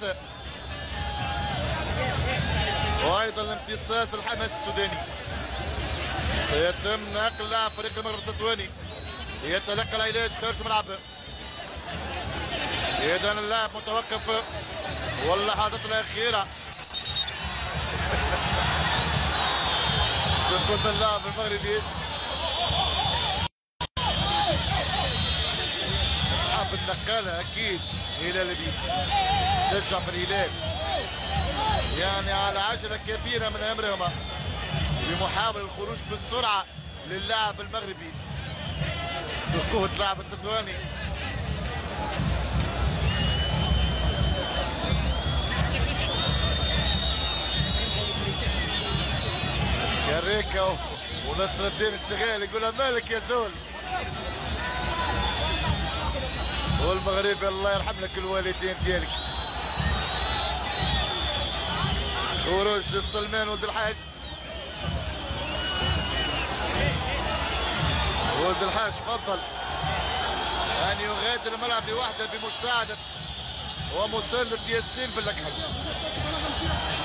الحماس، وايضا الامتصاص الحماس السوداني. سيتم نقل لاعب فريق المغرب التطواني يتلقى العلاج خارج الملعب. اذا اللاعب متوقف واللحظات الاخيره. سقوط اللاعب المغربي. اصحاب النقاله اكيد هلال الدين شجع في الهلال، يعني على عجله كبيره من امرهما بمحاوله الخروج بالسرعه للاعب المغربي. سقوط لاعب التطواني. كاريكا ونصر الدين الشغال يقولها مالك يا زول. والمغربي الله يرحم لك الوالدين ديالك. خروج السلمان ولد الحاج. ولد الحاج فضل ان يغادر الملعب لوحده بمساعده ومساندة ياسين بن لكحل.